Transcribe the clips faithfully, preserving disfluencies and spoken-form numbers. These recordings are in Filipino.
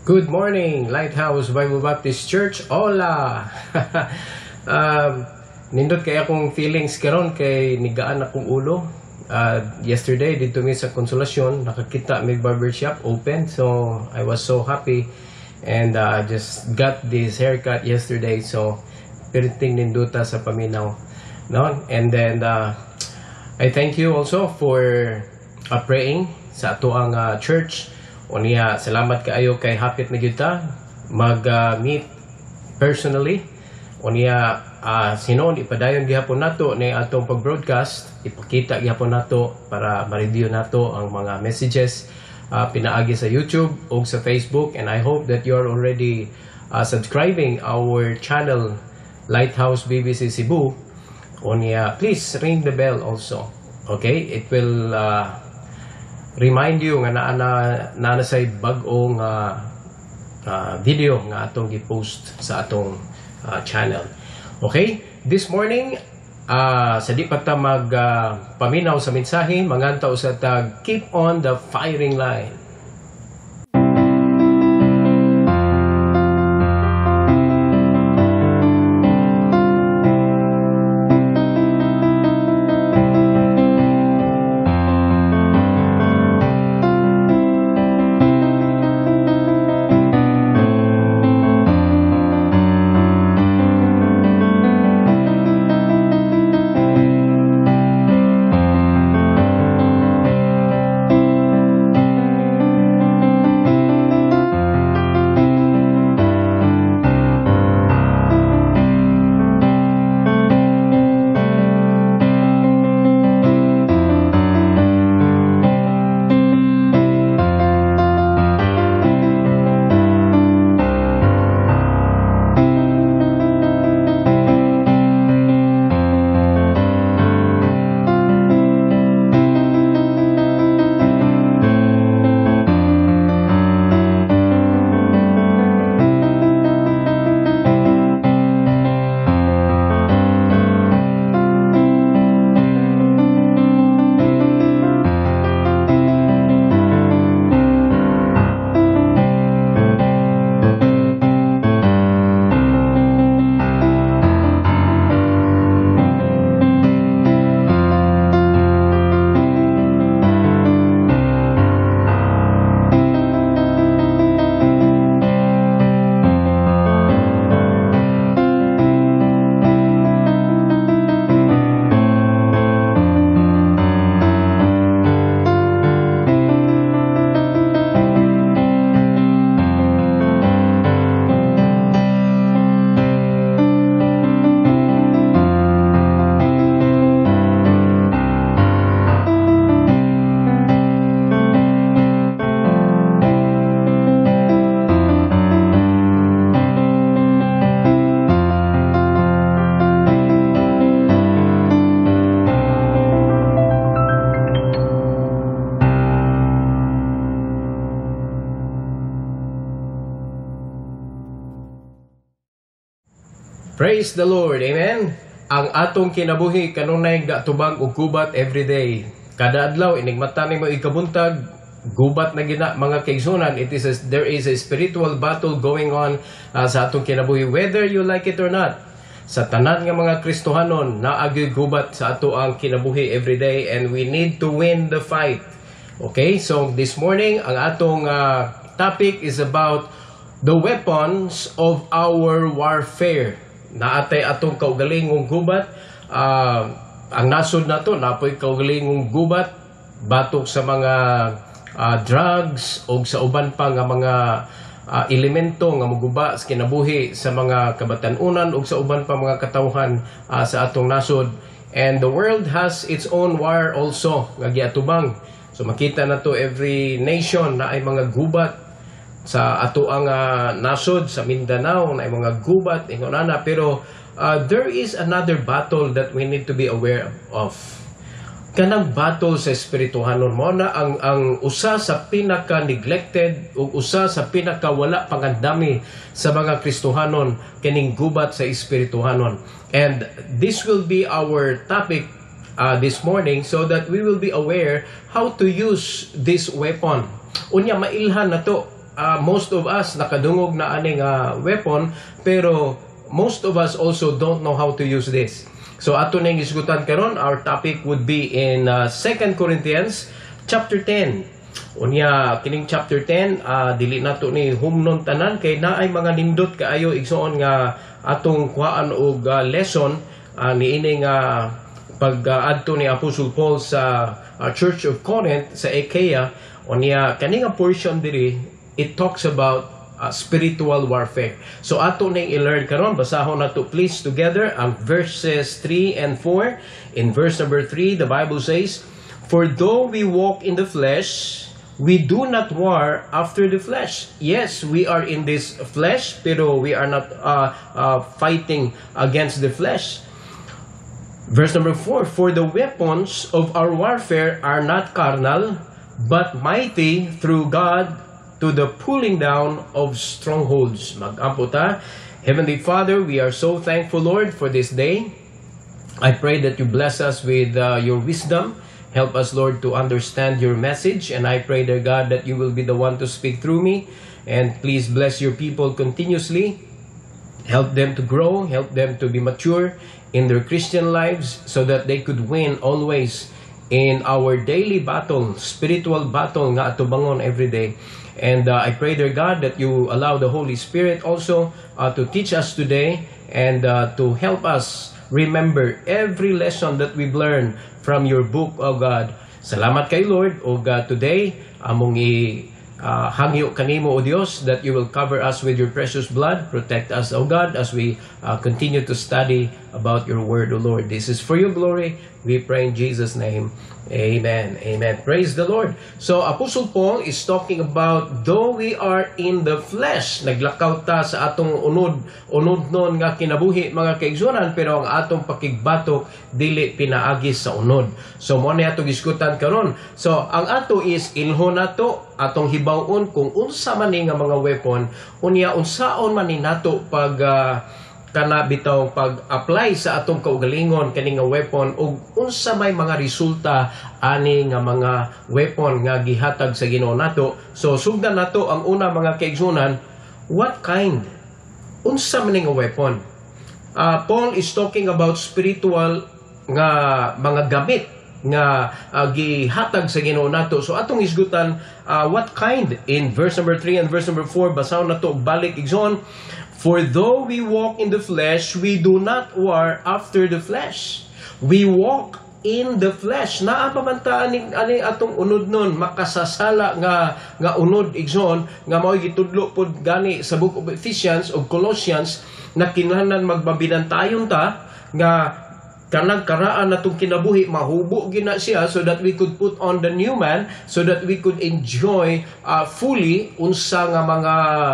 Good morning, Lighthouse Bible Baptist Church. Hola! um, nindot kaya akong feelings karon kay nigaan akong ulo. Uh, yesterday, dito mi sa Konsolasyon, nakakita may barbershop open. So, I was so happy. And uh, just got this haircut yesterday. So, piriting ninduta sa paminaw. No? And then, uh, I thank you also for uh, praying sa ato ang uh, church. O niya, salamat kaayo kay hapit na kita mag-meet uh, personally. O niya, uh, sinon, ipadayon gihapon nato ni atong pag-broadcast. Ipakita gihapon nato para ma-review nato ang mga messages uh, pinaagi sa YouTube o sa Facebook. And I hope that you are already uh, subscribing our channel, Lighthouse B B C Cebu. O niya, please ring the bell also. Okay? It will... Uh, remind you nga na na na say bag-ong uh, uh, video nga atong gi-post sa atong uh, channel. Okay? This morning uh, sa di pa ta mag uh, paminaw sa mensahe, mangantaw sa tag keep on the firing line. Praise the Lord, amen. Ang atong kinabuhi kanunay gatubang og gubat everyday. Kada adlaw inigmata nimo ikabuntag gubat na gina mga kaigsunan. It is a, there is a spiritual battle going on uh, sa atong kinabuhi whether you like it or not. Sa tanan nga mga Kristohanon naagi gubat sa ato ang kinabuhi everyday and we need to win the fight. Okay? So this morning ang atong uh, topic is about the weapons of our warfare. Naatay atong kaugalingong gubat, uh, ang nasod nato napoy kaugalingong gubat batok sa mga uh, drugs o sa uban pa nga mga uh, elemento nga moguba sa kinabuhi sa mga kabatan-unan o sa uban pa mga katawhan uh, sa atong nasod. And the world has its own war also nga giatubang. So makita nato every nation na ay mga gubat sa ato ang uh, nasod sa Mindanao na ay mga gubat ingon ana, pero uh, there is another battle that we need to be aware of. Kanang battle sa espirituhanon mo na ang ang usa sa pinaka neglected ug usa sa pinaka wala pangandami sa mga Kristohanon kining gubat sa espirituhanon. And this will be our topic uh, this morning so that we will be aware how to use this weapon. Unya mailhan na to uh, most of us nakadungog na aning uh, weapon, pero most of us also don't know how to use this. So ato ning isgutan karon, our topic would be in uh, Second Corinthians chapter ten. Unya kining chapter ten, uh, dili nato ni humnon tanan kay naay mga nindot kaayo igsoon nga atong kuhaan og uh, lesson uh, niining uh, pag-adto uh, ni Apostle Paul sa uh, Church of Corinth sa Achaia. Unya kaning nga portion diri, it talks about uh, spiritual warfare. So ato ning i-learn karon, basahon nato please together ang verses three and four. In verse number three, the Bible says, "For though we walk in the flesh, we do not war after the flesh." Yes, we are in this flesh, pero we are not uh, uh, fighting against the flesh. Verse number four, "For the weapons of our warfare are not carnal, but mighty through God to the pulling down of strongholds." Mag-ampo ta. Heavenly Father, we are so thankful, Lord, for this day. I pray that you bless us with uh, your wisdom. Help us, Lord, to understand your message. And I pray, dear God, that you will be the one to speak through me. And please bless your people continuously. Help them to grow. Help them to be mature in their Christian lives so that they could win always in our daily battle, spiritual battle nga atubangon every day. And uh, I pray, dear God, that you allow the Holy Spirit also uh, to teach us today and uh, to help us remember every lesson that we've learned from your book, O God. Salamat kay Lord, O God, today. Among i uh, hangyo kanimo, O Dios, that you will cover us with your precious blood. Protect us, O God, as we uh, continue to study about your word, O Lord. This is for your glory. We pray in Jesus' name. Amen. Amen. Praise the Lord. So, Apostle Paul is talking about though we are in the flesh, naglakaw ta sa atong unod, unod nun nga kinabuhi mga kaigsunan, pero ang atong pakigbatok dili pinaagis sa unod. So, mo na atong iskutan karon. So, ang ato is ilho nato, atong hibawon kung unsa man ni nga mga weapon, unya unsaon man ni nato pag uh, kana bitaw pag-apply sa atong kaugalingon kani nga weapon ug unsa may mga resulta ani nga mga weapon nga gihatag sa Ginoo nato. So sugdan nato ang una mga kaigsunan, what kind? Unsa man nga weapon? Uh, Paul is talking about spiritual nga mga gamit nga uh, gihatag sa Ginoo nato. So atong isgutan, uh, what kind? In verse number three and verse number four, basahon nato og balik igsoon. "For though we walk in the flesh, we do not war after the flesh. We walk in the flesh." Naa pa man ta aning ani atong unod nun, makasasala nga nga unod igsoon nga mao gitudlo pod gani sa book of Ephesians o Colossians na kinahanglan magbabinantayon ta nga kanang karaan natong kinabuhi mahubo gina siya so that we could put on the new man, so that we could enjoy uh, fully unsa nga mga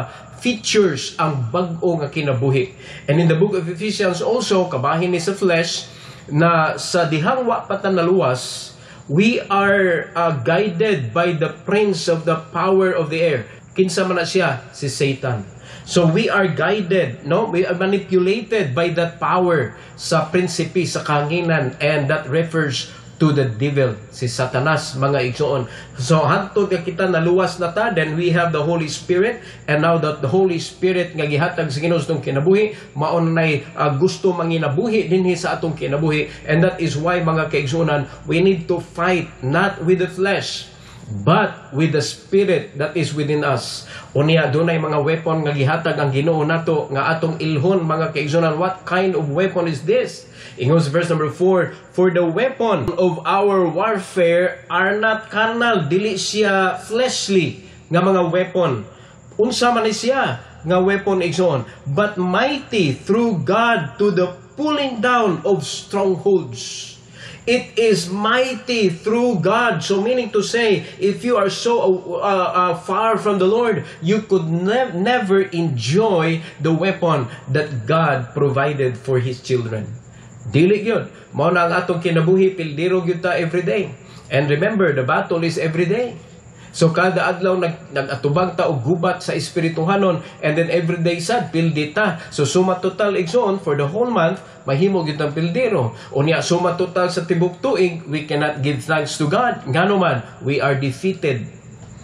features ang bag-o nga kinabuhi. And in the book of Ephesians also, kabahin ni sa flesh, na sa dihang wa patanaluwas, we are uh, guided by the prince of the power of the air. Kinsa man na siya? Si Satan. So we are guided, no? We are manipulated by that power sa prinsipi, sa kahanginan, and that refers to the devil, si Satanas, mga igsoon. So hantod nga kita naluwas na ta, then we have the Holy Spirit, and now that the Holy Spirit nga gihatag sa Ginoo sa atong kinabuhi, maon nay uh, gusto manginabuhi dinhi sa atong kinabuhi. And that is why mga kaigsuonan, we need to fight not with the flesh, but with the Spirit that is within us. Unya dunay mga weapon nga gihatag ang Ginoo nato nga atong ilhon mga kaigsuonan. What kind of weapon is this? Ingon sa verse number four, "For the weapon of our warfare are not carnal." Dili siya fleshly nga mga weapon. Unsa man ni siya nga weapon igsoon? "But mighty through God to the pulling down of strongholds." It is mighty through God. So meaning to say, if you are so uh, uh, far from the Lord, you could ne never enjoy the weapon that God provided for His children. Dili gyud. Mao na ang atong kinabuhi, pildiro gyud ta every day. And remember, the battle is every day. So kada adlaw nag nagatubang ta og gubat sa espirituhanon, and then every day sad pildi ta. So suma total igsoon for the whole month mahimo gyud ang pildiro. Unya suma total sa tibok tuig, we cannot give thanks to God. Ngano man, we are defeated.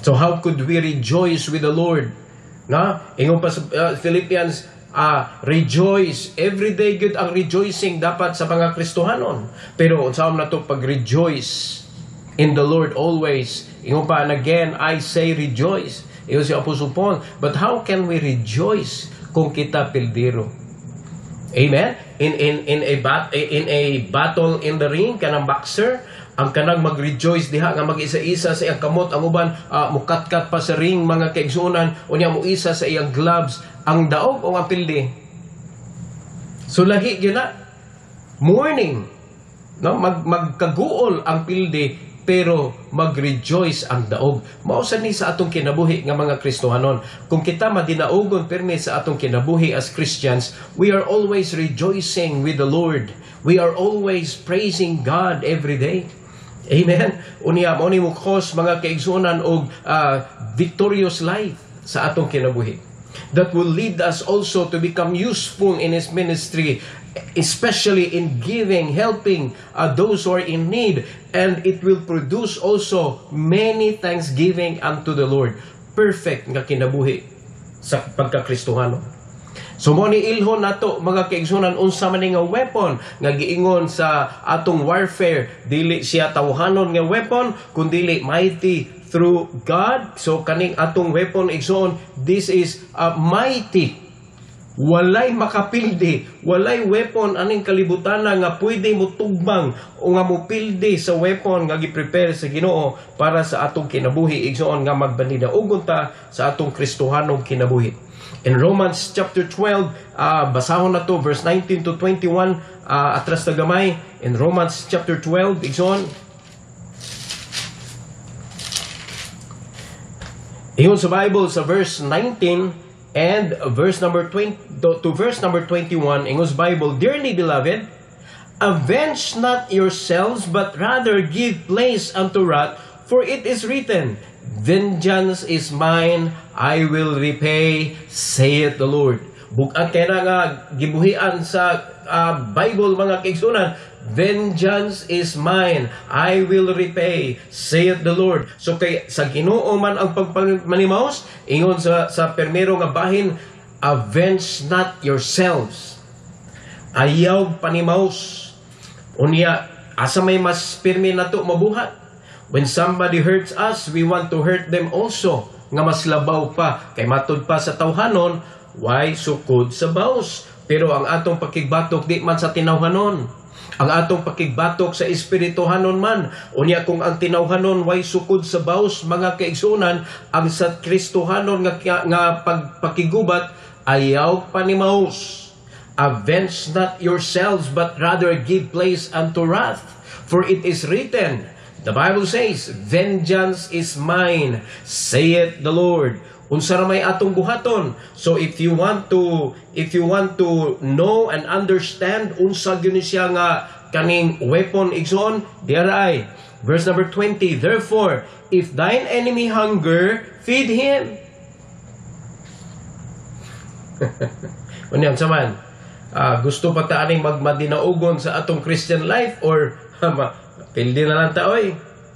So how could we rejoice with the Lord? Na? Ingon pa sa uh, Philippians, uh, rejoice. Every day good ang rejoicing dapat sa mga Kristohanon. Pero saan na to pag-rejoice in the Lord always. Ingon pa, and again, I say rejoice. Ingon si Apostle Paul, but how can we rejoice kung kita pildiro? Amen? In in in a bat in a battle in the ring, kanang boxer, ang kanang mag-rejoice diha nga mag-isa-isa sa iyang kamot, ang uban uh, mukatkat pa sa ring mga kaigsunan, unya mo isa sa iyang gloves, ang daog o ang pildi. So lahi gyud na morning, no, mag magkaguol ang pildi pero mag-rejoice ang daog. Mao sa ni sa atong kinabuhi nga mga Kristohanon. Kung kita madinaugon permi sa atong kinabuhi as Christians, we are always rejoicing with the Lord. We are always praising God every day. Amen. Unya mo ni mo cause mga kaigsunan og uh, victorious life sa atong kinabuhi. That will lead us also to become useful in His ministry, especially in giving, helping uh, those who are in need, and it will produce also many thanksgiving unto the Lord. Perfect nga kinabuhi sa pagkakristohano. So mo ni ilhon nato mga kaigsunan unsa man nga weapon nga giingon sa atong warfare, dili siya tawhanon nga weapon kundi mighty through God. So kaning atong weapon igsoon, this is uh, mighty. Walay makapildi, walay weapon aning kalibutan nga pwede mo tugbang o nga mo pildi sa weapon nga gi-prepare sa Ginoo para sa atong kinabuhi igsoon nga magbanidaugon ta sa atong Kristohanong kinabuhi. In Romans chapter twelve, uh, basahon na to verse nineteen to twenty-one, uh, atras na gamay. In Romans chapter twelve, igsoon, ingon sa Bible sa verse nineteen and verse number twenty to, to verse number twenty-one, ingon sa Bible, dearly beloved, avenge not yourselves, but rather give place unto wrath, for it is written, vengeance is mine, I will repay, saith the Lord. Bukat kaya na nga gibuhian sa uh, Bible mga kaigsunan, vengeance is mine, I will repay, saith the Lord. So kay sa Ginoo man ang pagpanimaos, ingon sa sa permero nga bahin, avenge not yourselves. Ayaw panimaos. Unya asa may mas pirmi nato mabuhat. When somebody hurts us, we want to hurt them also. Nga mas labaw pa. Kay matud pa sa tawhanon, why sukod sa baos? Pero ang atong pakigbatok di man sa tinawhanon. Ang atong pakigbatok sa espirituhanon man. Unya kung ang tinawhanon why sukod sa baos, mga kaigsunan, ang sa Kristohanon nga, nga pagpakigubat, ayaw panimaos. Avenge not yourselves, but rather give place unto wrath. For it is written, the Bible says, vengeance is mine, saith the Lord. Unsa ra may atong buhaton. So if you want to if you want to know and understand unsa gyud siya nga kaning weapon igsoon, diaray. Verse number twenty, therefore, if thine enemy hunger, feed him. Unya sa man, uh, gusto pa ta aning magmadinaugon sa atong Christian life or pildi na lang taoy.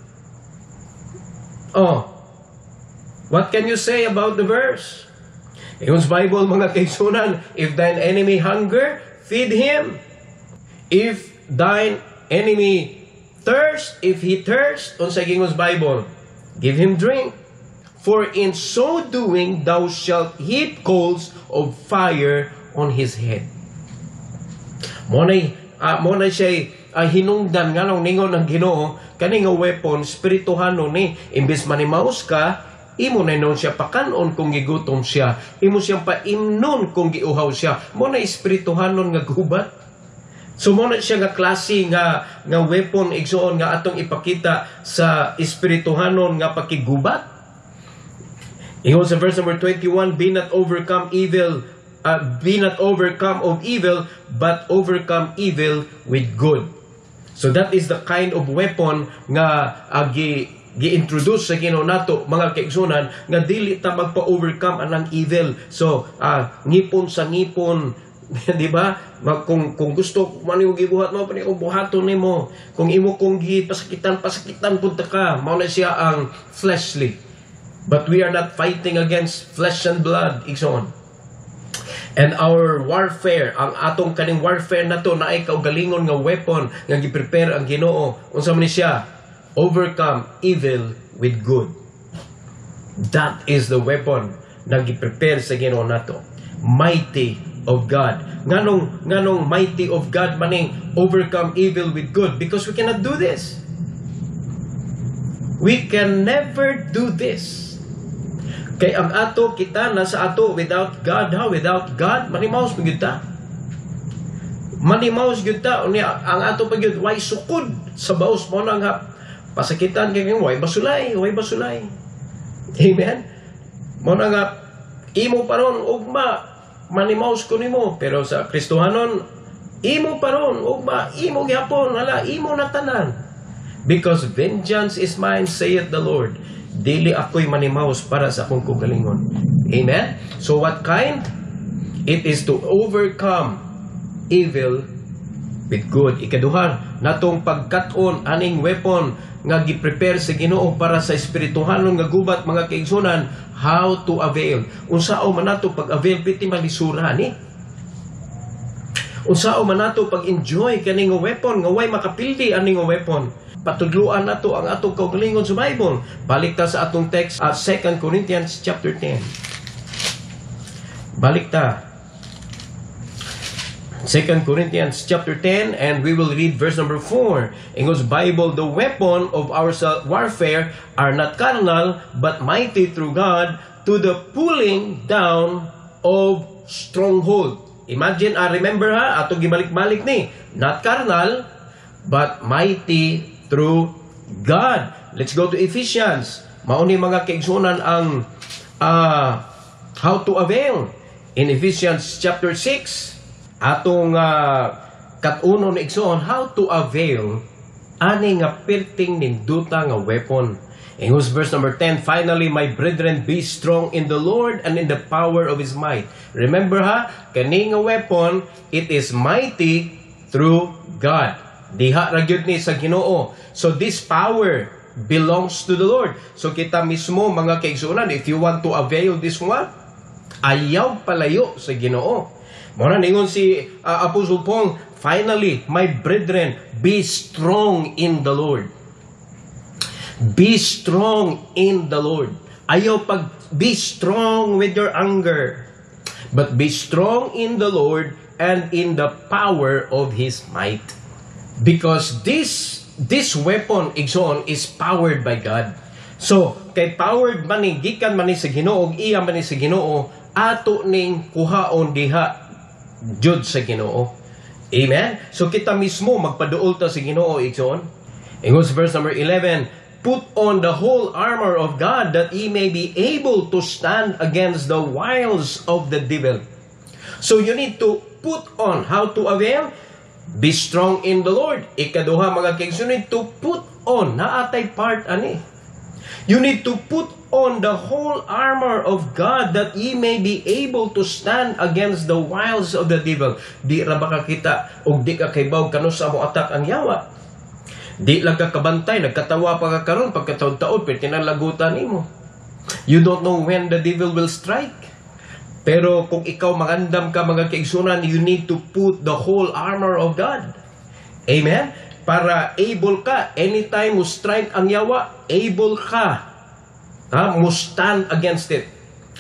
Oh, what can you say about the verse? Yung Bible mga kaigsunan, if thine enemy hunger, feed him. If thine enemy thirst, if he thirst, unsa gingon Bible, give him drink. For in so doing, thou shalt heap coals of fire on his head. Monay, uh, monay siya uh, hinungdan nga nung ningon ng Ginoo kani nga weapon spirituhano ni imbes manimaus ka imo na nun siya pakanon kung gigutom siya, imo siyang paimnon kung giuhaw siya. Mo na espirituhanon nga gubat. So mo na siya nga klase nga nga weapon igsoon nga atong ipakita sa espirituhanon nga pakigubat. Ingon sa verse number twenty-one, be not overcome evil uh, be not overcome of evil, but overcome evil with good. So that is the kind of weapon nga uh, gi, gi-introduce sa Ginoo nato mga kaigsunan nga dili ta magpa-overcome anang evil. So uh, ngipon sa ngipon, di ba? Kung kung gusto man yung gibuhat mo, pwede kong buhaton nimo. Kung imo kong gipasakitan pasakitan punta ka, mao na siya ang fleshly. But we are not fighting against flesh and blood, igsoon. And our warfare, ang atong kaning warfare na to na ay kaugalingon nga weapon nga gi-prepare ang Ginoo. Unsa man ni siya? Overcome evil with good. That is the weapon na gi-prepare sa Ginoo nato. Mighty of God. Nganong nganong mighty of God maning overcome evil with good? Because we cannot do this. We can never do this. Kay ang ato kita nasa ato without God, ha? Without God, manimaos magyud ta. Manimaos gyud ta unya ang ato pagyud way sukod sa baos mo nang ha. Pasakitan kay way basulay, way basulay. Amen. Mo na nga imo paron ugma manimaos ko nimo, pero sa Kristohanon imo paron ugma imo gyapon hala imo na tanan. Because vengeance is mine, saith the Lord. Dili ako'y manimaos para sa akong kugalingon. Amen? So what kind? It is to overcome evil with good. Ikaduha, natong pagkat-on aning weapon nga gi-prepare sa Ginoo para sa espirituhanon nga gubat mga kaigsunan, how to avail. Unsao man nato pag-avail piti malisura ni? Unsao man nato pag-enjoy kaning weapon nga way makapildi aning weapon? Patudluan nato ang atong kaugalingon sa Bible. Balik ta sa atong text at Second Corinthians chapter ten. Balik ta. Second Corinthians chapter ten, and we will read verse number four. In God's Bible, the weapon of our warfare are not carnal, but mighty through God to the pulling down of stronghold. Imagine, ah, remember ha, atong gibalik-balik ni, not carnal, but mighty through God. Let's go to Ephesians. Mauni mga kaigsunan ang uh, how to avail. In Ephesians chapter six, atong uh, kat-uno na igsoon, how to avail ani nga perting ninduta nga weapon. In whose verse number ten, finally, my brethren, be strong in the Lord and in the power of His might. Remember ha, kani nga weapon, it is mighty through God. Diha ra gyud ni sa Ginoo. So this power belongs to the Lord. So kita mismo mga kaigsunan, if you want to avail this one, ayaw palayo sa Ginoo. Muna ningon si uh, Apostle Paul, finally, my brethren, be strong in the Lord. Be strong in the Lord. Ayaw pag be strong with your anger, but be strong in the Lord and in the power of His might. Because this this weapon igsoon is powered by God. So, kay powered man ni gikan man ni sa Ginoo ug iya man ni sa Ginoo, ato ning kuhaon diha jud sa Ginoo. Amen. So kita mismo magpaduol ta sa Ginoo igsoon. In verse number eleven, put on the whole armor of God that ye may be able to stand against the wiles of the devil. So you need to put on, how to avail? Be strong in the Lord. Ikaduha mga kings, you need to put on, naatay part ani. You need to put on the whole armor of God that ye may be able to stand against the wiles of the devil. Di ra ba kita og di ka kaybaw kano sa mo atak ang yawa? Di lang ka kabantay, nagkatawa pa ka karon pagkataon-taon pero tinalagutan nimo. You don't know when the devil will strike. Pero kung ikaw magandam ka mga kaigsunan, you need to put the whole armor of God. Amen? Para able ka, anytime mo strike ang yawa, able ka. Ha? Mo stand against it.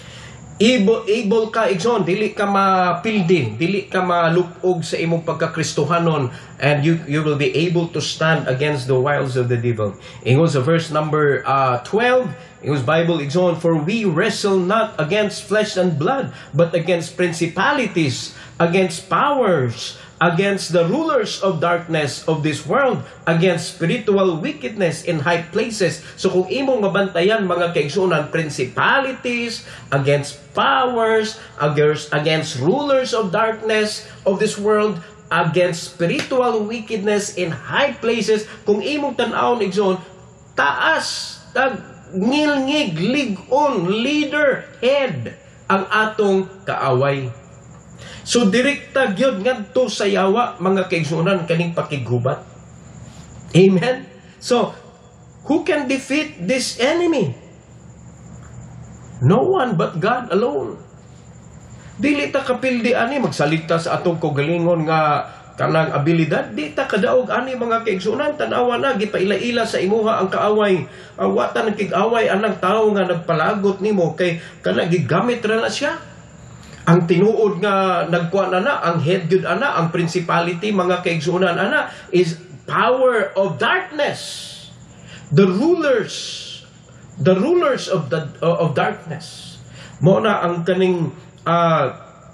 Able, able ka, igsoon, dili ka mapildi, dili ka malupog sa imong pagkakristohanon, and you you will be able to stand against the wiles of the devil. Ingon sa verse number uh, twelve, ingon sa Bible, igsoon, for we wrestle not against flesh and blood, but against principalities, against powers, against the rulers of darkness of this world, against spiritual wickedness in high places. So kung imong mabantayan mga kaigsunan, principalities, against powers, against, against rulers of darkness of this world, against spiritual wickedness in high places, kung imong tan-awon igsoon, taas, tag, ngilngig, lig-on, leader, head, ang atong kaaway. So direkta gyud ngadto sa yawa mga kaigsunan kaning pakigubat. Amen. So who can defeat this enemy? No one but God alone. Dili ta kapildi ani magsalita sa atong kaugalingon nga kanang abilidad, di ta kadaog ani mga kaigsunan, tanawa na gipaila-ila sa imuha ang kaaway, ang watan ng kig-away anang tao nga nagpalagot nimo kay kana gigamit ra na siya. Ang tinuod nga nagkuan ana, ang head gyud ana, ang principality mga kaigsunan ana is power of darkness. The rulers, the rulers of the uh, of darkness. Mo na ang kaning uh,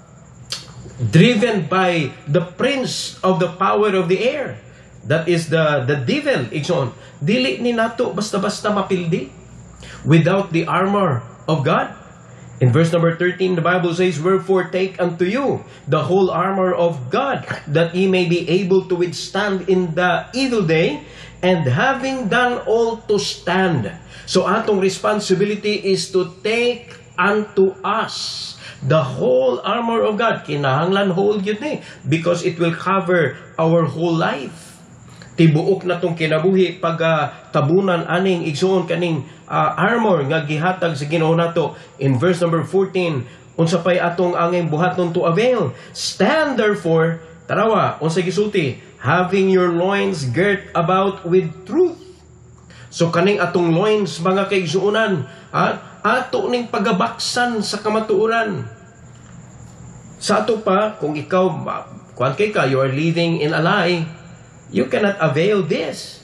driven by the prince of the power of the air. That is the the devil, igsoon. Dili ni nato basta-basta mapildi without the armor of God. In verse number thirteen, the Bible says, "Wherefore take unto you the whole armor of God, that ye may be able to withstand in the evil day, and having done all to stand." So atong responsibility is to take unto us the whole armor of God. Kinahanglan whole yun eh, because it will cover our whole life. Tibuok na tong kinabuhi pag uh, tabunan aning igsuon kaning uh, armor nga gihatag sa Ginoo nato. In verse number fourteen, unsa pay atong angay buhaton to avail? Stand therefore, tarawa, unsa gisulti? Having your loins girt about with truth. So kaning atong loins mga kaigsuonan, ha? Ato ning pagabaksan sa kamatuoran. Sa ato pa, kung ikaw, kuan kay ka, you are living in a lie, you cannot avail this.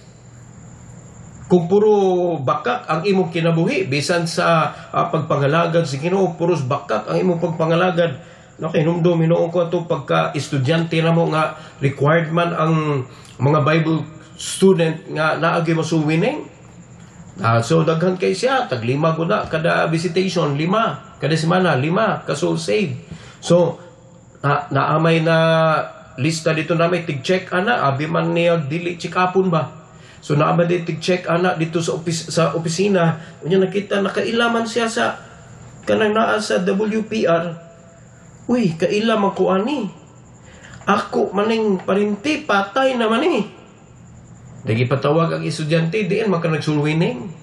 Kung puro bakak ang imong kinabuhi, bisan sa uh, pagpangalagad sa Ginoo, puros bakak ang imong pagpangalagad, okay, numdo, minuong ko ito, pagka-estudyante na mo nga, required man ang mga Bible student nga naagi mo suwining. Uh, so, daghan kay siya, tag lima ko na, kada visitation, lima, kada semana, lima, ka soul save. So, na, naamay na lista dito namin, tig-check ana, abi man niya dili check-upon ba? So, naamay din tig-check ana dito sa, opis, sa opisina, unya nakita, nakailaman siya sa, kanang naa sa W P R, uy, kailaman ko ani. Ako maning parinti, patay naman eh. Dagi patawag ang estudyante, diin maka nagsulwining.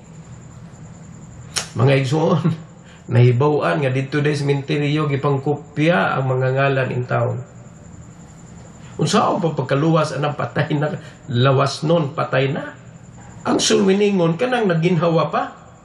Mga igsoon, nahibawaan nga dito des minteriyo gipangkopya ang mga ngalan in town. Unsaon pa pagkaluwas anang patay na, lawas nun patay na. Ang sulwiningon kanang naginhawa pa.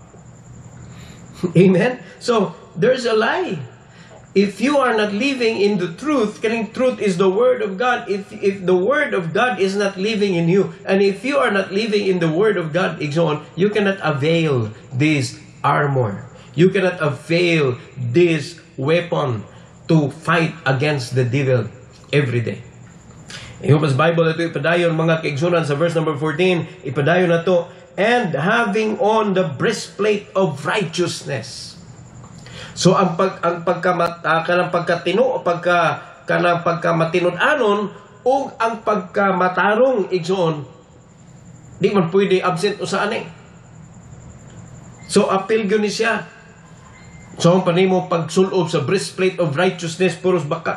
Amen? So, there's a lie. If you are not living in the truth, kaning truth is the Word of God. If if the Word of God is not living in you, and if you are not living in the Word of God, you cannot avail this armor. You cannot avail this weapon to fight against the devil every day. Yung mas Bible ito ipadayon mga kaigsunan sa verse number fourteen, ipadayon na to, and having on the breastplate of righteousness. So ang pag ang pagkamat uh, kanang pagkatino pagka kanang pagkamatinud-anon ug ang pagkamatarong igsoon di man pwede absent usa ani. So apil gyud ni siya. So ang panimo pagsulob sa breastplate of righteousness puros baka.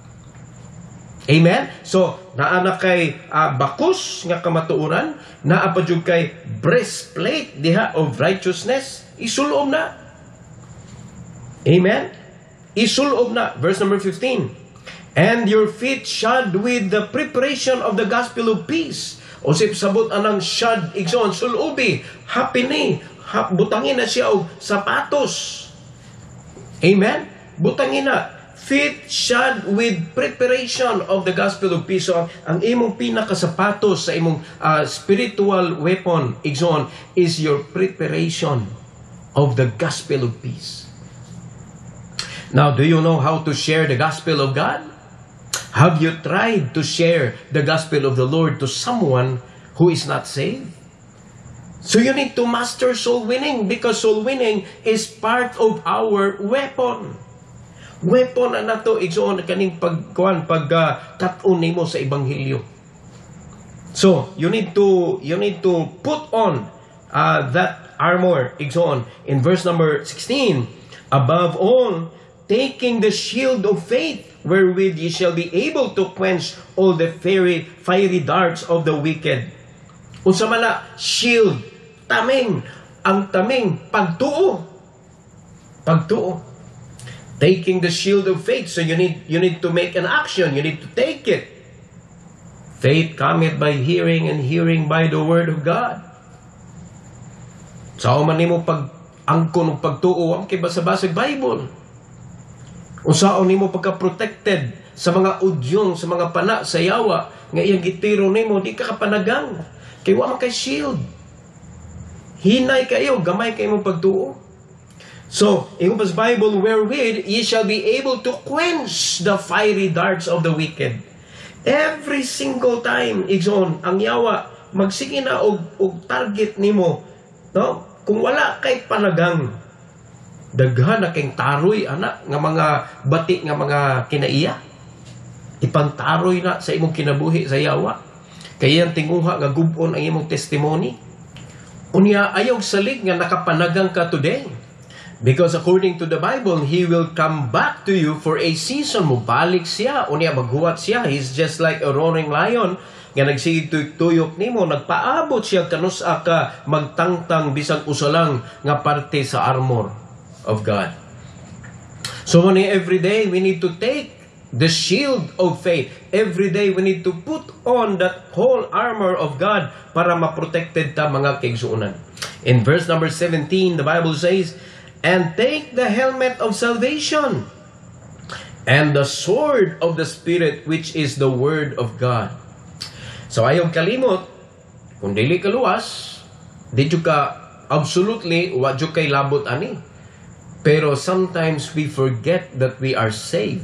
Amen. So naa na kay uh, bakos nga kamatuoran, naa pa jud kay breastplate diha of righteousness, isulob na. Amen? Isulob na. Verse number fifteen. And your feet shod with the preparation of the gospel of peace. O sip sabot anang shod, igsoon, sulobi, happy ni, ha, butangin na siya og sapatos. Amen? Butangin na. Feet shod with preparation of the gospel of peace. So, ang imong pinakasapatos sa imong uh, spiritual weapon, igsoon, is your preparation of the gospel of peace. Now, do you know how to share the gospel of God? Have you tried to share the gospel of the Lord to someone who is not saved? So you need to master soul winning, because soul winning is part of our weapon. Weapon na nato igsoon kaning pagkuan pag uh, kat-on nimo sa ebanghelyo. So, you need to you need to put on uh, that armor igsoon in verse number sixteen. Above all, taking the shield of faith, wherewith ye shall be able to quench all the fiery, fiery darts of the wicked. Unsa man na shield, taming, ang taming pagtuo. pagtuo. Taking the shield of faith. So you need you need to make an action. You need to take it. Faith cometh by hearing, and hearing by the word of God. Sa man nimo pag angkon ug pagtuo, ang kibasa-basag Bible. Unsaon nimo pagka-protected sa mga udyong, sa mga pana, sa yawa, nga iyang gitiro nimo, di ka kapanagang. Kay wa man kay shield. Hinay kayo, gamay kayo mo pagtuo. So, in the Bible, wherewith ye shall be able to quench the fiery darts of the wicked. Every single time, igsoon, ang yawa, magsige na og, og target nimo, no? Kung wala kay panagang, daghan na kayong taroy, anak, nga mga bati, nga mga kinaiya. Ipantaroy na sa imong kinabuhi sa yawa. Kaya tinguha nga gubon ang imong testimony. Unya, ayaw salig nga nakapanagang ka today. Because according to the Bible, He will come back to you for a season. Mubalik siya. Unya, maghuwat siya. He's just like a roaring lion nga nagsigig tuyok nimo. Nagpaabot siya kanusa ka magtangtang bisag usalang nga parte sa armor of God. So, every day, we need to take the shield of faith. Every day, we need to put on that whole armor of God para ma-protected ta mga kaigsuunan. In verse number seventeen, the Bible says, and take the helmet of salvation and the sword of the Spirit, which is the word of God. So ayaw kalimot, kung dili kaluwas, di ka absolutely, wadyo kay labot ani. Pero sometimes we forget that we are saved.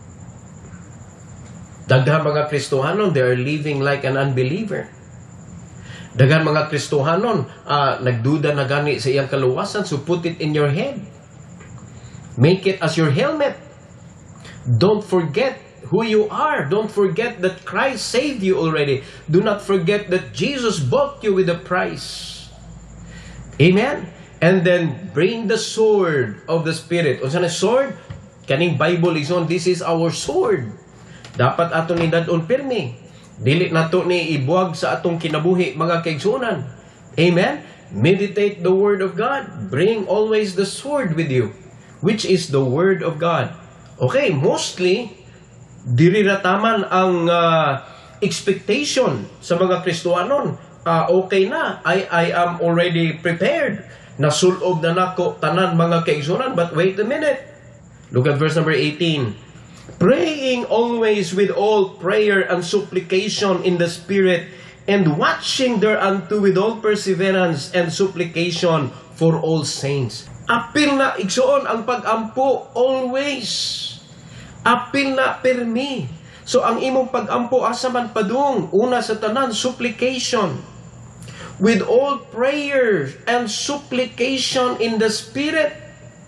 Daghan mga Kristohanon, they are living like an unbeliever. Daghan mga Kristohanon, uh, nagduda na gani sa iyang kaluwasan, so put it in your head. Make it as your helmet. Don't forget who you are. Don't forget that Christ saved you already. Do not forget that Jesus bought you with a price. Amen? And then, bring the sword of the Spirit. O saan na sword? Kaning Bible is on, this is our sword. Dapat ato ni dadon pirmi. Dili nato ni ibuwag sa atong kinabuhi mga kaigsunan. Amen? Meditate the word of God. Bring always the sword with you, which is the word of God. Okay, mostly, diri rataman ang uh, expectation sa mga Kristohanon. Uh, okay na, I, I am already prepared. Nasulob na nako tanan mga kaigsunan. But wait a minute. Look at verse number eighteen. Praying always with all prayer and supplication in the Spirit, and watching thereunto with all perseverance and supplication for all saints. Apil na igsoon ang pag-ampo always. Apil na permi. So ang imong pag-ampo asa man padung, una sa tanan supplication. With all prayer and supplication in the Spirit.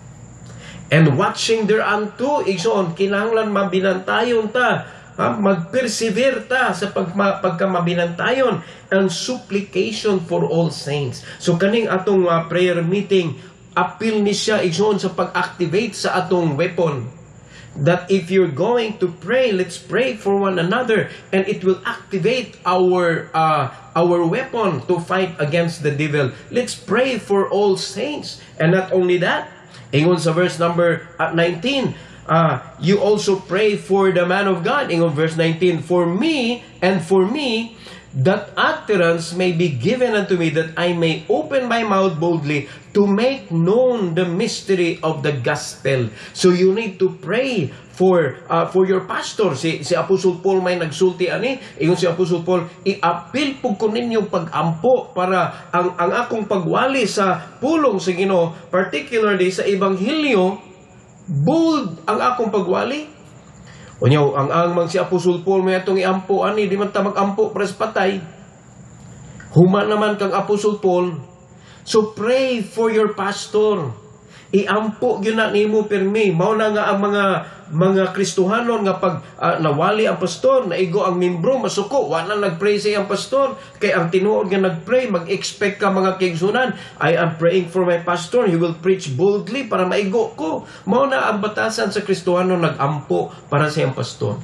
And watching thereunto, igsoon, kinahanglan mabinantayon ta, ha? Mag-persevere ta sa pagma, pagkamabinantayon, and supplication for all saints. So kaning atong uh, prayer meeting, appeal ni siya igsoon sa pag-activate sa atong weapon. That if you're going to pray, let's pray for one another, and it will activate our uh, our weapon to fight against the devil. Let's pray for all saints. And not only that, ingon sa verse number nineteen, uh, you also pray for the man of God. Ingon verse nineteen, for me and for me, that utterance may be given unto me, that I may open my mouth boldly to make known the mystery of the gospel. So you need to pray for uh, for your pastor. Si, si Apostle Paul may nagsulti ani, ingon si Apostle Paul, i-apil po ko ninyong pag-ampo para ang, ang akong pagwali sa pulong sa Ginoo, particularly sa Ebanghelyo, bold ang akong pagwali. O nyaw, ang angmang si Apostle Paul may atong iampo ani, di man ta mag-ampo para sa patay. Huma naman kang Apostle Paul. So pray for your pastor. Iampo gyud na nimo pirmi. Mao na nga ang mga mga Kristohanon nga pag uh, nawali ang pastor, naigo ang membro, masuko, wala nagpray sa iyang pastor. Kay ang tinuod nga nagpray, mag-expect ka mga kaigsunan, I am praying for my pastor, he will preach boldly para maigo ko. Mao na ang batasan sa Kristohanon, nagampo para sa iyang pastor.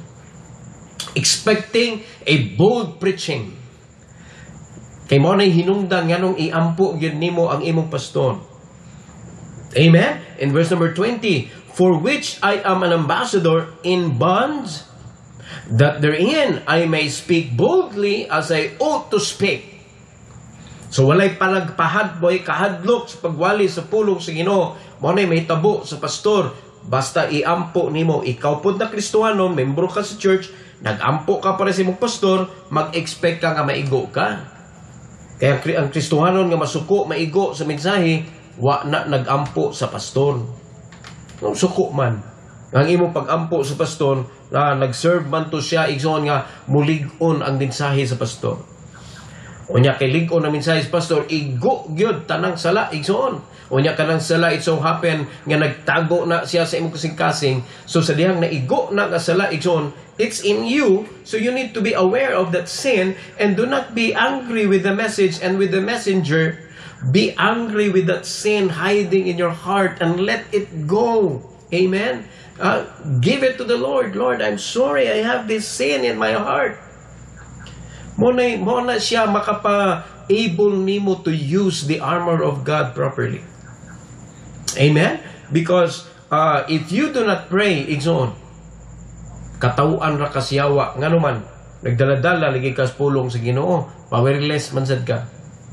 Expecting a bold preaching. Kay mao na hinungdan nganong iampo gyud nimo ang imong pastor. Amen? In verse number twenty, for which I am an ambassador in bonds, that therein I may speak boldly as I ought to speak. So walay palagpahad boy kahadlok sa pagwali sa pulong sa Ginoo, mo na may tabo sa pastor, basta iampo nimo ikaw pud na Kristiyano, membro ka sa church, nagampo ka para sa imong pastor, mag-expect ka nga maigo ka. Kaya ang Kristiyano nga masuko maigo sa mensahe, wa na nagampo sa pastor. No, suko man. Ang imong pag-ampo sa pastor, na nag-serve man to siya, igsoon nga mulig-on ang mensahe sa pastor. Unya kay lig-on ang mensahe sa pastor, igo gyud tanang sala igsoon. Unya kanang sala, it so happen nga nagtago na siya sa imong kasing-kasing, so sa dihang naigo na nga sala igsoon, it's in you, so you need to be aware of that sin and do not be angry with the message and with the messenger. Be angry with that sin hiding in your heart and let it go. Amen? Uh, give it to the Lord. Lord, I'm sorry I have this sin in my heart. Muna, muna siya makapa-able nimo to use the armor of God properly. Amen? Because uh, if you do not pray, igsoon, katawuan ra kasiyawa, nga naman, nagdaladala, lagi ka sa pulong sa Ginoo, powerless man sad ka.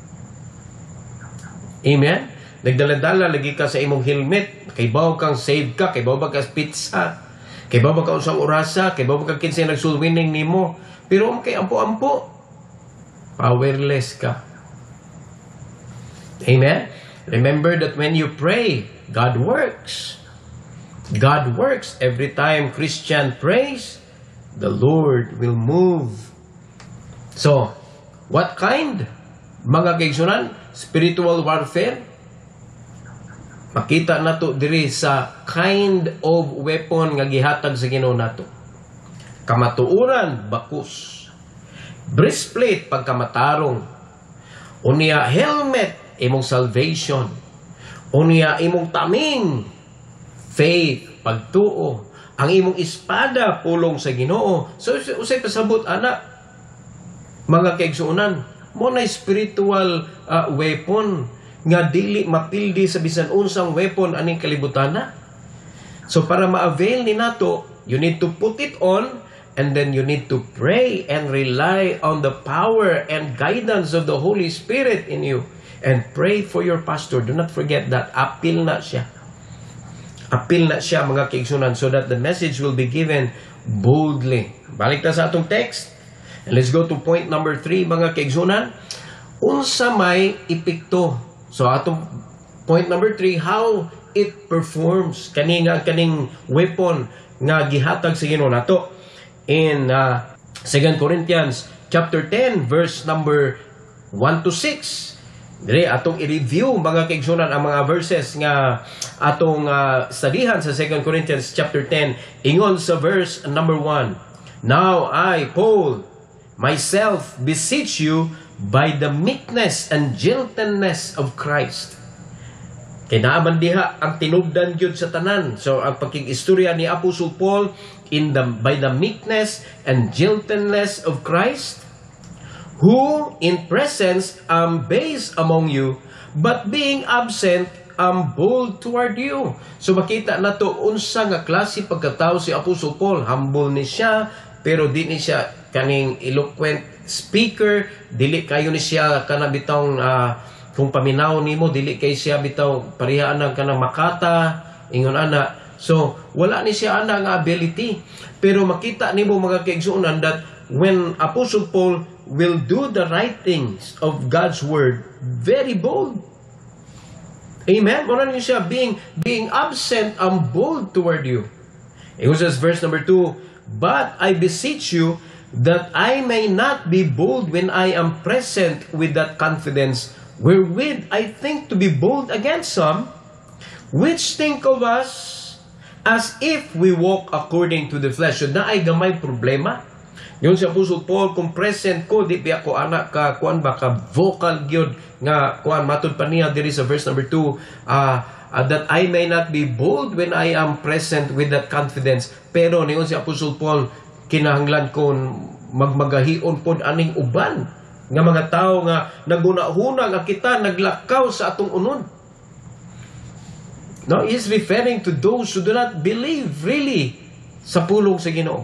Amen? Nagdaladala, lagi ka sa imong helmet, kay bawa kang save ka, kay bawa ka pizza, kay bawa ka usang orasa, kay bawa ka kinsay nagsulwining nimo, pero kay ampo-ampo, powerless ka. Amen? Remember that when you pray, God works. God works. Every time Christian prays, the Lord will move. So, what kind? Mga kaigsunan, spiritual warfare. Makita nato diri sa kind of weapon nga gihatag sa Ginoo nato. Kamatuoran, bakus. Breastplate, pagkamatarong. Unya helmet, imong salvation. Unya imong taming, faith, pagtuo. Ang imong espada, pulong sa Ginoo. So usay pasabot ana, mga kaigsuonan, mo na spiritual uh, weapon nga dili mapildi sa bisan unsang weapon aning kalibutana. So para ma-avail ni nato, you need to put it on, and then you need to pray and rely on the power and guidance of the Holy Spirit in you. And pray for your pastor. Do not forget that. Appeal na siya. Appeal na siya, mga kaigsunan, so that the message will be given boldly. Balik na sa atong text. And let's go to point number three, mga kaigsunan. Unsa may epekto. So atong point number three, how it performs. Kani nga kaning weapon nga gihatag sa Ginoo nato. In uh, Second Corinthians chapter ten, verse number one to six. Dire atong i-review, mga kaigsunan, ang mga verses nga atong uh, studihan sa Second Corinthians chapter ten. Ingon sa verse number one. Now I, Paul, myself beseech you by the meekness and gentleness of Christ. Kay naaman diha ang tinubdan gyud sa tanan. So ang pagkig-istorya ni Apostle Paul in the by the meekness and gentleness of Christ, who in presence am base among you, but being absent am bold toward you. So makita nato unsa nga klase pagkatao si Apostle Paul. Humble ni siya, pero di ni siya kaning eloquent speaker, dili kayo ni siya kana bitong uh, kung paminaw nimo, dili kay siya bitaw parihaan ng kanang makata, ingon ana. So wala ni siya ana nga ability, pero makita nimo, mga kaigsuonan, that when Apostle Paul will do the right things of God's word, very bold. Amen? Wala ni siya being being absent and bold toward you. It was just verse number two. But I beseech you that I may not be bold when I am present with that confidence, wherewith I think to be bold against some, which think of us as if we walk according to the flesh. So na ay gamay problema. Yun si Apostle Paul, kung present ko, di pa ako anak ka, kuan ba ka vocal gyud nga, kuan, matud pa niya diri sa verse number two, uh, uh, that I may not be bold when I am present with that confidence. Pero niyon si Apostle Paul, kinahanglan ko magmagahion pod aning uban nga mga tao nga naguna-huna nga kita naglakaw sa atong unod. No, he's referring to those who do not believe really sa pulong sa Ginoo.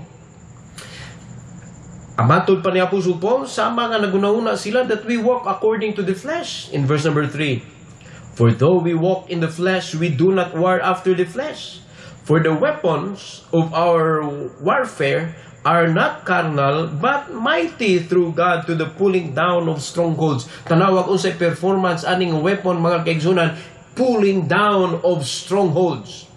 Amatod pa ni Apostle Paul, sama nga nagunauna sila that we walk according to the flesh. In verse number three, for though we walk in the flesh, we do not war after the flesh. For the weapons of our warfare are not carnal, but mighty through God to the pulling down of strongholds. Tanawag unsay performance aning weapon, mga kaigsunan, pulling down of strongholds.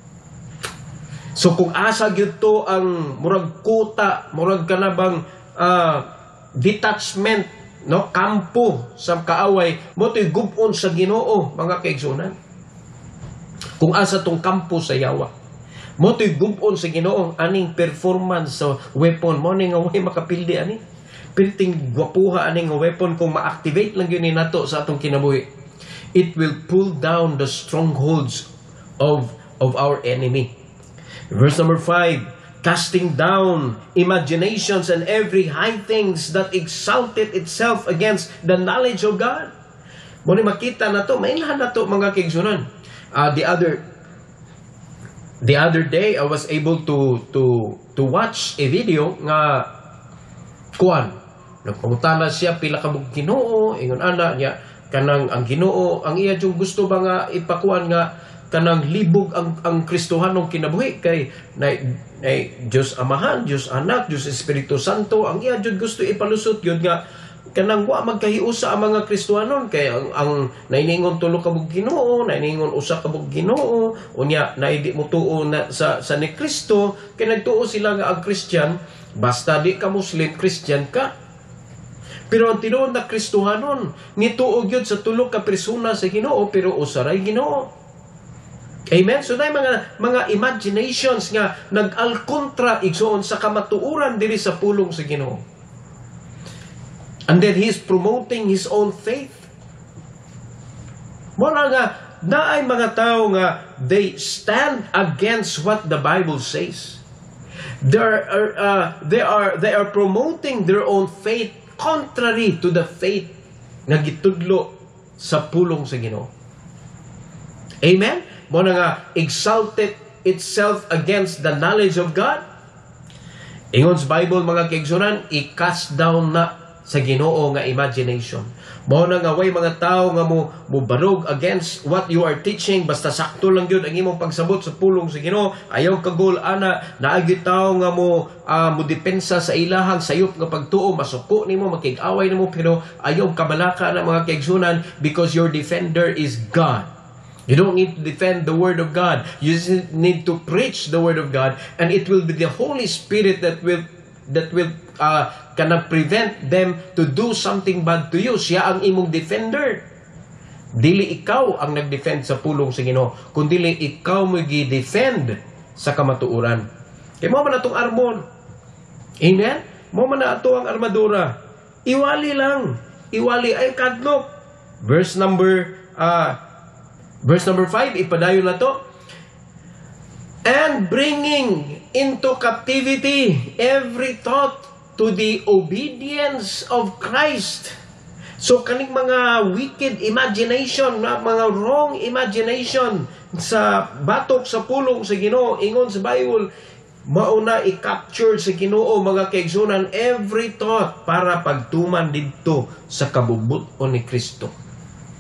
So kung asa gyud to ang murag kuta, murag kanabang uh, detachment, no, kampo sa kaaway, mo to'y gubon sa Ginoo, mga kaigsunan. Kung asa tong kampo sa yawa, mo to'y gubon sa Ginoo aning performance sa weapon mo ning way makapildi ani. Pilting gwapuha aning weapon kung ma-activate lang yun ni nato sa atong kinabuhi. It will pull down the strongholds of of our enemy. Verse number five, casting down imaginations and every high things that exalted itself against the knowledge of God. Mo ni makita na to, mainhan na to, mga kaigsunan. Uh, the other the other day I was able to to to watch a video nga kuan. Nagpangutana siya pila ka bug Ginoo, ingon ana niya kanang ang Ginoo, ang iya jung gusto ba nga ipakuan nga kanang libog ang ang Kristohanong kinabuhi kay na, na Dios Amahan, Dios Anak, Dios Espiritu Santo, ang iya jud gusto ipalusot yun nga kanang wa magkahiusa ang mga Kristohanon kay ang, ang nainingon tulo ka bug Ginoo, nainingon usa ka bug Ginoo, unya naidi mo tuo na sa sa ni Kristo, kay nagtuo sila nga ang Christian basta di ka Muslim, Christian ka. Pero ang tinuod na Kristohanon nituog yun sa tulo ka persona sa Ginoo pero usaray Ginoo. Amen? So na mga mga imaginations nga nag-alkontra igsoon sa kamatuuran diri sa pulong sa Ginoo. And then he's promoting his own faith. Mura nga naay mga tao nga they stand against what the Bible says. They are uh, they are they are promoting their own faith contrary to the faith nga gitudlo sa pulong sa Ginoo. Amen? Mo na nga exalted itself against the knowledge of God. Ingon sa Bible, mga kaigsunan, i-cast down na sa Ginoo nga imagination. Mo na nga way mga tao nga mo mubarog against what you are teaching, basta sakto lang yun ang imong pagsabot sa pulong sa Ginoo. Ayaw kagol ana naagi tao nga mo uh, mo depensa sa ilahang sayop nga pagtuo, masuko nimo, makig-away nimo, pero ayaw kabalaka na mga kaigsunan because your defender is God. You don't need to defend the Word of God. You just need to preach the Word of God, and it will be the Holy Spirit that will that will uh, kana prevent them to do something bad to you. Siya ang imong defender. Dili ikaw ang nag-defend sa pulong sa Ginoo, kundi ikaw mo gi-defend sa kamatuuran. Kaya mo man atong armor. Amen? Mo man na ato ang armadura. Iwali lang. Iwali ay kadlok. Verse number uh, Verse number five, ipadayon na to. And bringing into captivity every thought to the obedience of Christ. So kaning mga wicked imagination, mga wrong imagination sa batok sa pulong sa Ginoo, ingon sa Bible, mauna i-capture sa Ginoo, mga kaigsunan, every thought para pagtuman didto sa kabubuton ni Kristo.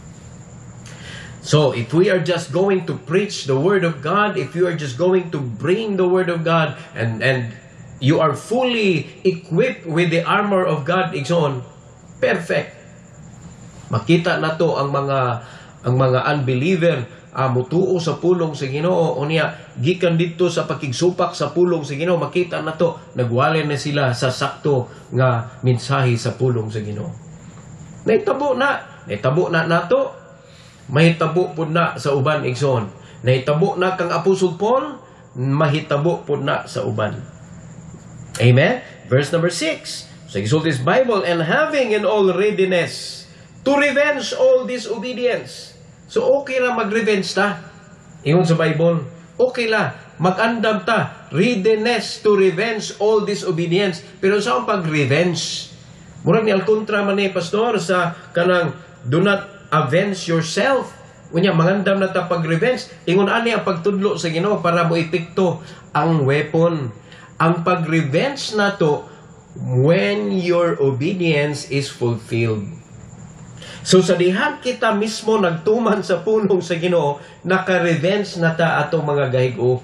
So, if we are just going to preach the Word of God, if you are just going to bring the Word of God, and and you are fully equipped with the armor of God, igsoon, perfect. Makita na to ang mga ang mga unbeliever, uh, mutuo sa pulong sa Ginoo, unya gikan dito sa pakigsupak sa pulong sa Ginoo, makita na to, nagwali na sila sa sakto nga mensahe sa pulong sa Ginoo. Naitabo na, naitabo na nato. Mahitabo po na sa uban, igsoon. Nahitabo na kang Apostle Paul, mahitabo po na sa uban. Amen? Verse number six. So, exalt this Bible, and having in all readiness to revenge all disobedience. So, okay lang mag-revenge ta. Ingon sa Bible, okay lang. Mag-andam ta. Readiness to revenge all disobedience. Pero saan pag-revenge? Murag ni al-kontra man eh, pastor, sa kanang do not avenge yourself, Unya mangandam na ta pag-revenge. Ingon ani ang pagtudlo sa Ginoo para mo epekto ang weapon. Ang pag-revenge nato when your obedience is fulfilled. So sa dihan kita mismo nagtuman sa pulong sa Ginoo, naka-revenge na ta atong mga gahig-o.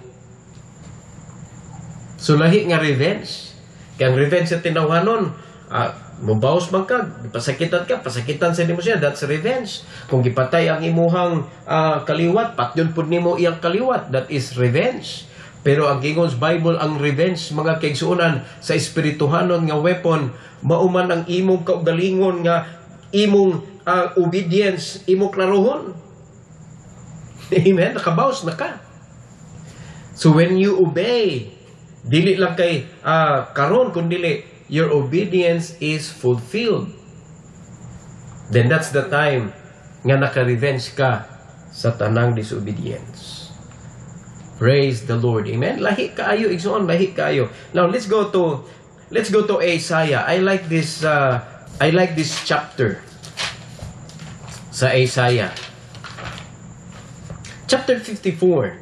So lahi nga revenge. Kaya ang revenge sa tinawhanon, ah, mubaos man ka, pasakitan ka, pasakitan sa nimo siya, that's revenge. Kung gipatay ang imuhang uh, kaliwat, patyon pud nimo iyang kaliwat, that is revenge. Pero ang Gingo's Bible, ang revenge, mga kaigsuonan, sa espirituhanon nga weapon, mauman ang imong kaugalingon nga, imong uh, obedience, imong klarohon. Amen? Nakabaos na ka. So when you obey, dili lang kay uh, karon, kundili, your obedience is fulfilled. Then that's the time nga naka-revenge ka sa tanang disobedience. Praise the Lord. Amen. Lahi kaayo, igsoon, lahi kaayo. Now let's go to let's go to Isaiah. I like this uh, I like this chapter sa Isaiah. Chapter fifty-four.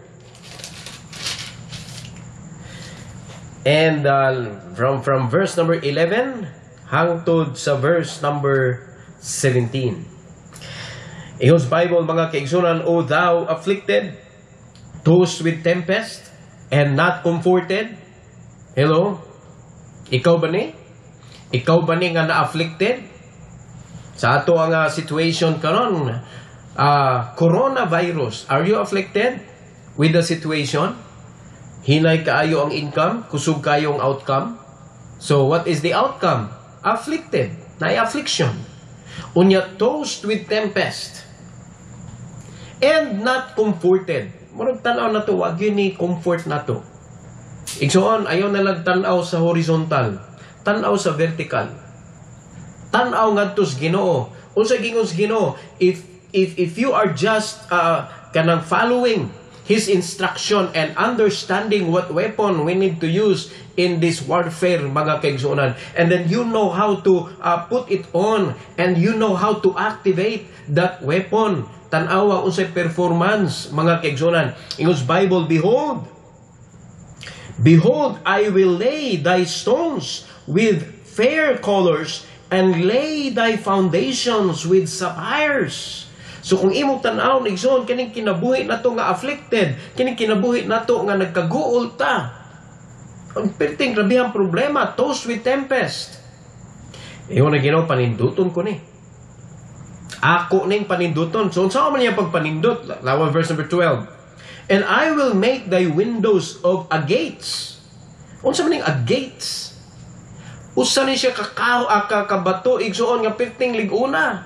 And uh, from from verse number eleven hangtod sa verse number seventeen. Iyos Bible, mga kaigsunan, O thou afflicted, tossed with tempest, and not comforted. Hello? Ikaw ba ni? Ikaw ba ni nga na-afflicted? Sa ato ang uh, situation karon, uh, coronavirus, are you afflicted with the situation? Hinay kaayo ang income, kusog kayo ang outcome. So what is the outcome? Afflicted, na-affliction. Unya tossed with tempest, and not comforted. Murag tanaw na to, wag yun ni comfort na to. Igsoon, ayaw na lang tanaw sa horizontal, tanaw sa vertical. Tanaw ngadto sa Ginoo. Unsa gingon sa Ginoo, if if if you are just uh, kanang following His instruction and understanding what weapon we need to use in this warfare, mga kaigsuonan, and then you know how to uh, put it on, and you know how to activate that weapon. Tanawa unsay performance, mga kaigsuonan. Ingos Bible, behold, behold, I will lay thy stones with fair colors, and lay thy foundations with sapphires. So kung imong tan-aw nigsoon kining kinabuhi nato nga afflicted, kining kinabuhi nato nga nagkaguol ta. Ang perting grabihang problema, tossed with tempest. Iyon na Ginoo, paninduton ko ni. Ako ning paninduton. So unsa man niya pagpanindot? Lawa verse number twelve. And I will make thy windows of agates. Unsa man ning agates? Usa ni siya kakao aka kabato igsoon nga perting liguna.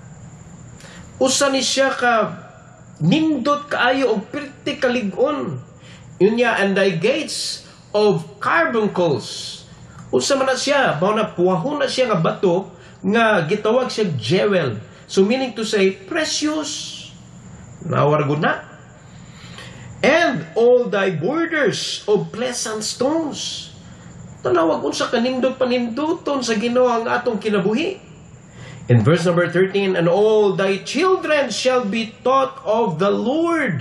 Usa ni siya ka nindot kaayo og perti kalig-on. Unya, and thy gates of carbuncles. Usa man na siya, mao na puwahon na siya nga bato nga gitawag siya jewel. So meaning to say precious. Nawargo na. And all thy borders of pleasant stones. Tanawag unsa kanindot paninduton sa Ginoo ang atong kinabuhi. In verse number thirteen, and all thy children shall be taught of the Lord.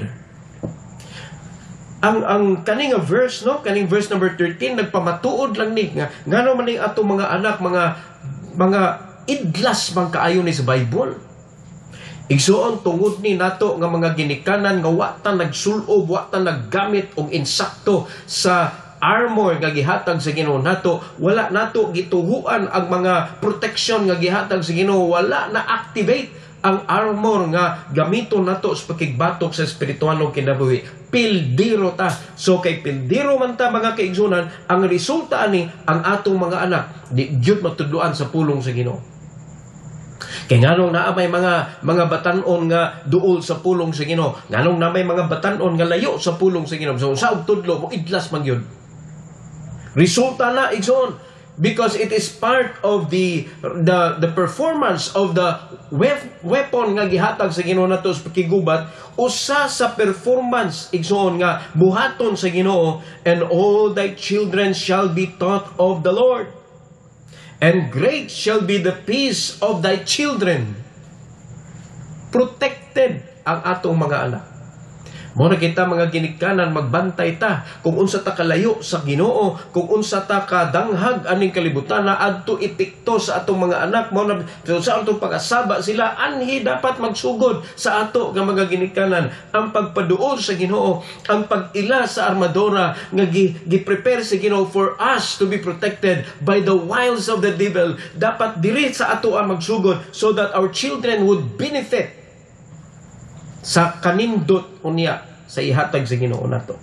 Ang ang kaning verse, no, kaning verse number thirteen nagpamatuod lang ni nga ngano man ning ato mga anak, mga mga idlas man kaayo ni sa Bible. Igsuon tungod ni nato nga mga ginikanan nga wa ta nagsulob, wa ta naggamit og insakto sa armor nga gihatag sa Ginoo nato, wala nato gituhuan ang mga protection nga gihatag sa Ginoo, wala na activate ang armor nga gamiton nato sa pakigbatok sa espirituhanong kinabuhi. Pildiro ta. So kay pildiro man ta, mga kaigsunan, ang resulta ani ang atong mga anak di gyud matudloan sa pulong sa Ginoo. Kay nganong naa may mga mga batan-on nga duol sa pulong sa Ginoo, nganong na may mga batan-on nga layo sa pulong sa Ginoo. So sa tudlo mo idlas man gyud. Resulta na igsoon, because it is part of the the the performance of the weapon nga gihatag sa Ginoo nato sa pakigubat, usa sa performance igsoon nga buhaton sa Ginoo, and all thy children shall be taught of the Lord, and great shall be the peace of thy children. Protected ang atong mga anak. Mo na kita mga ginikanan magbantay ta kung unsa ta kalayo sa Ginoo, kung unsa ta kadanghag aning kalibutan na adto epekto sa atong mga anak. Mo na sa atong pag-asaba sila anhi dapat magsugod sa ato nga mga ginikanan ang pagpaduol sa Ginoo, ang pag-ila sa armadura nga gi-prepare sa Ginoo for us to be protected by the wiles of the devil. Dapat diri sa ato ang magsugod so that our children would benefit sa kanindot unya sa ihatag sa Ginoo nato.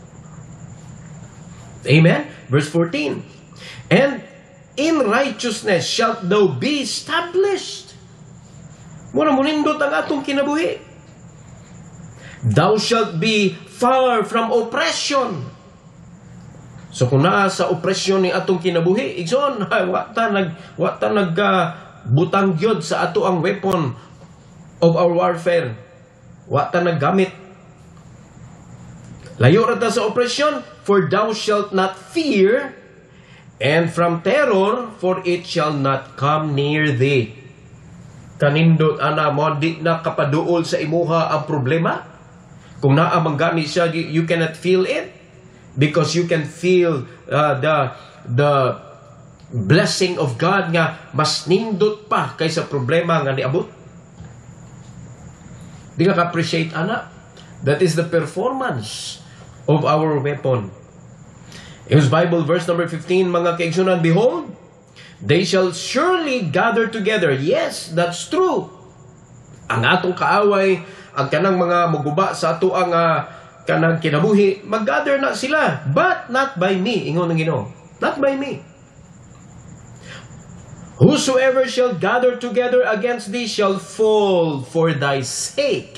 Amen? Verse fourteen. And in righteousness shalt thou be established. Muna munindot ang atong kinabuhi. Thou shalt be far from oppression. So kung naa sa oppression ni atong kinabuhi, igsoon, wa ta nag wa ta nag uh, butang gyud sa ato ang weapon of our warfare. Wa ta naggamit. Layo ra ta sa oppression, for thou shalt not fear, and from terror, for it shall not come near thee. Kanindot ana mo di na kapaduol sa imuha ang problema. Kung naa manggani siya, you cannot feel it because you can feel uh, the the blessing of God nga mas nindot pa kaysa problema nga niabot. Di ka appreciate ana. That is the performance of our weapon. It was Bible verse number fifteen, mga kaigsunan, behold, they shall surely gather together. Yes, that's true. Ang atong kaaway, ang kanang mga maguba sa ato ang uh, kanang kinabuhi, mag-gather na sila. But not by me. Ingon ng Ginoo. Not by me. Whosoever shall gather together against thee shall fall for thy sake.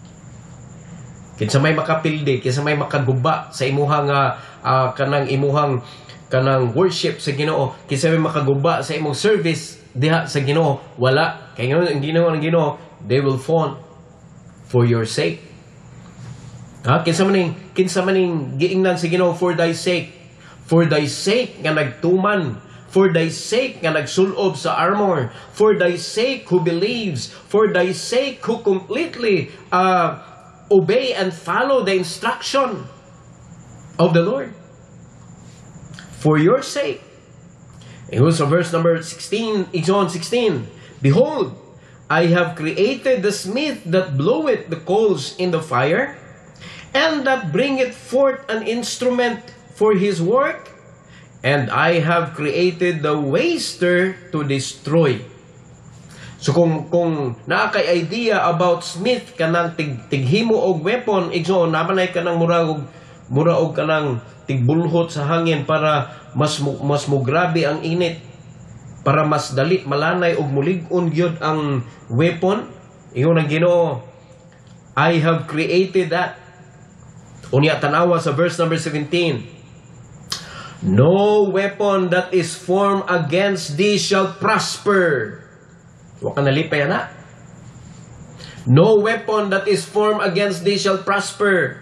Kinsa may makapildi, kinsa may makaguba sa imuhang uh, uh, kanang imuhang kanang worship sa Ginoo, kinsa may makaguba sa imong service diha sa Ginoo, wala. Kay ngano ang Ginoo ang Ginoo, they will fall for your sake. Ha, kinsa maning kinsa maning giingnan sa Ginoo for thy sake. For thy sake nga nagtuman, for thy sake nga nagsulob sa armor, for thy sake who believes, for thy sake who completely uh, obey and follow the instruction of the Lord. For your sake. It was verse number sixteen, John sixteen. Behold, I have created the smith that bloweth the coals in the fire, and that bringeth forth an instrument for his work, and I have created the waster to destroy. So kung kung naa kay idea about smith kanang tig, tighimo og weapon, igsoon naman ay kanang mura og mura og kanang tigbulhot sa hangin para mas mas mo grabe ang init, para mas dali malanay og mulig-on gyud ang weapon. Ingon ang Ginoo, I have created that. Unya tanawa sa verse number seventeen. No weapon that is formed against thee shall prosper. Wa ka nalipay ana. No weapon that is formed against thee shall prosper.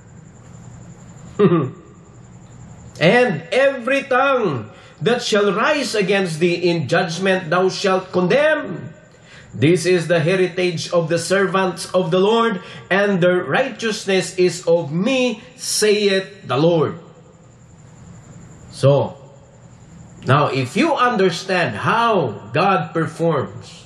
And every tongue that shall rise against thee in judgment thou shalt condemn. This is the heritage of the servants of the Lord, and the righteousness is of me, saith the Lord. So, now if you understand how God performs,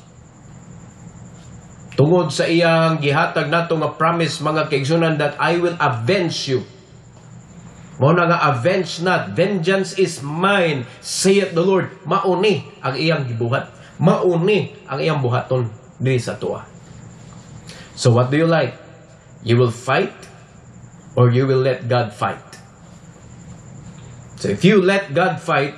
tungod sa iyang gihatag nato nga promise, mga kaigsunan, that I will avenge you. Mo na nga, avenge not, vengeance is mine, saith the Lord. Mauni ang iyang gibuhat. Mauni ang iyang buhaton diri sa tuwa. So what do you like? You will fight or you will let God fight? So if you let God fight,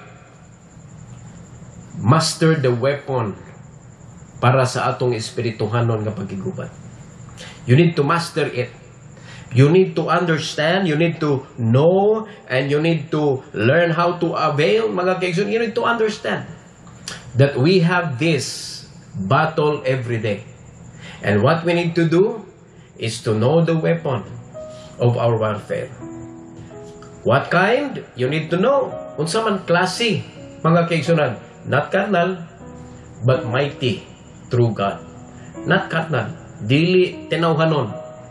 master the weapon para sa atong espirituhanon nga pagigubat. You need to master it. You need to understand, you need to know, and you need to learn how to avail. Mga kaigsoon, you need to understand that we have this battle every day. And what we need to do is to know the weapon of our warfare. What kind? You need to know. Unsa man klase, mga kaigsunan, not carnal, but mighty through God. Not carnal, dili tinawhanon,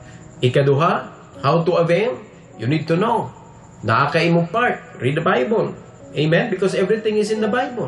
Ikaduha, how to avail? You need to know. Naaka imong part. Read the Bible. Amen? Because everything is in the Bible.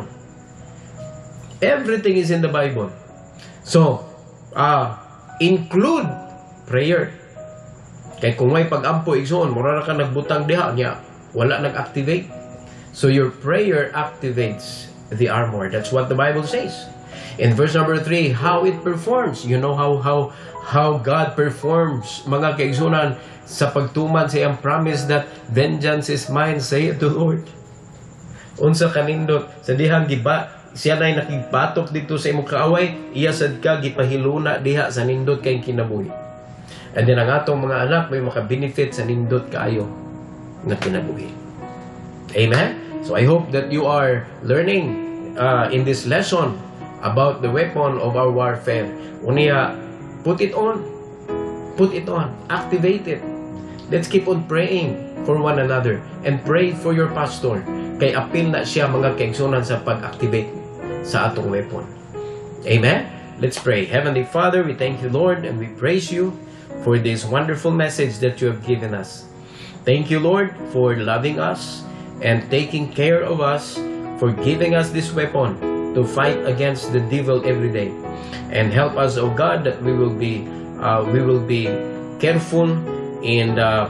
Everything is in the Bible. So, uh, include prayer. Kaya kung may pag-ampo, igsoon, mura na ka nagbutang diha niya, wala nag-activate. So, your prayer activates the armor. That's what the Bible says. In verse number three, how it performs. You know how how how God performs, mga kaigsunan, sa pagtuman sa iyang promise that vengeance is mine, saith the Lord. Unsa kanindot, sa dihang giba, siya na'y nakigpatok dito sa imong kaaway, iya sad ka gipahiluna diha sa nindot kay kinabuhi. And then ang atong mga anak may maka-benefit sa nindot kaayo nga kinabuhi. Amen? So I hope that you are learning uh, in this lesson about the weapon of our warfare. Unya, put it on. Put it on. Activate it. Let's keep on praying for one another and pray for your pastor. Kay apil na siya mga kaigsunan sa pag-activate sa atong weapon. Amen? Let's pray. Heavenly Father, we thank you, Lord, and we praise you for this wonderful message that you have given us. Thank you, Lord, for loving us and taking care of us, for giving us this weapon to fight against the devil every day. And help us, oh God, that we will be uh, we will be careful in uh,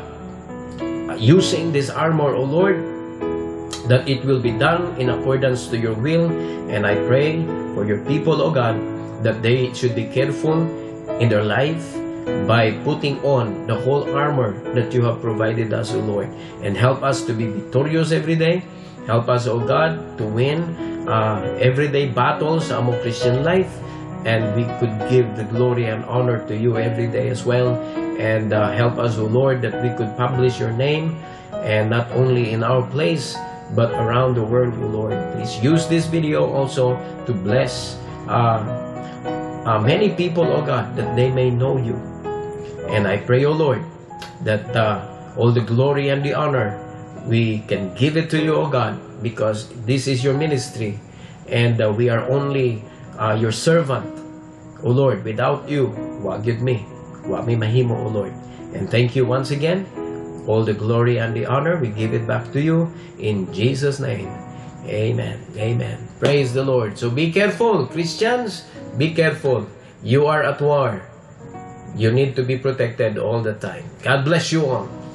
using this armor, oh Lord, that it will be done in accordance to your will. And I pray for your people, oh God, that they should be careful in their life by putting on the whole armor that you have provided us, O Lord. And help us to be victorious every day. Help us, O God, to win uh, everyday battles sa among Christian life. And we could give the glory and honor to you every day as well. And uh, help us, O Lord, that we could publish your name, and not only in our place, but around the world, O Lord. Please use this video also to bless uh, uh, many people, O God, that they may know you. And I pray, O Lord, that uh, all the glory and the honor, we can give it to you, O God, because this is your ministry, and uh, we are only uh, your servant, O Lord. Without you, wa gyud me, wa mi mahimo, O Lord. And thank you once again. All the glory and the honor, we give it back to you in Jesus' name. Amen. Amen. Praise the Lord. So be careful, Christians. Be careful. You are at war. You need to be protected all the time. God bless you all.